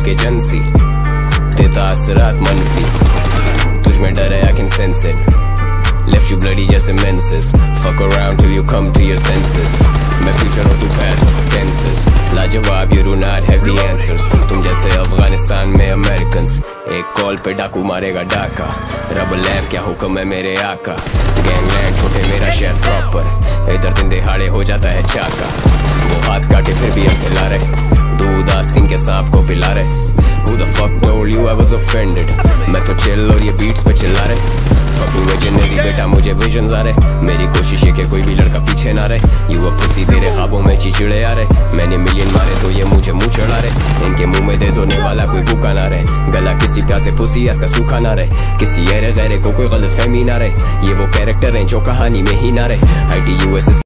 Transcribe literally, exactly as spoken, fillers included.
एक एजेंसी देता असरात मनफी, तुझ में डर है I can sense it, left you bloody जैसे menses, fuck around till you come to your senses, मैं future और तू past tenses, लाजवाब you do not have the answers, तुम जैसे अफगानिस्तान में Americans, एक कॉल पे डाकू मारेगा डाका, रब लैब क्या हुक्म है मेरे आका, गैंगलैंड छोटे मेरा शहर प्रॉपर, इधर दिन दिहाड़े हो जाता है चाका, वो हाथ काटे फिर भी हम खिला रहे, दूध आस्तीन के सांप को पिला रहे, who the fuck told you I was offended, मैं तो chill और ये beats पे चिल्ला रहे, fucking visionary बेटा मुझे visions आ रहे, मेरी कोशिश है कि कोई भी लड़का पीछे ना रहे, you a pussy तेरे ख्वाबों में चिचिड़े आ रहे, मैंने मिलियन मारे तो ये मुझे मुँह चढ़ा रहे, इनके मुंह में दे दोने वाला कोई भूखा ना रहे, गला किसी प्यासे पुसी इसका सूखा ना रहे, किसी ऐरे गैरे को कोई गलतफहमी ना रहे, ये वो कैरेक्टर हैं जो कहानी में ही ना रहे, आई टी यू एस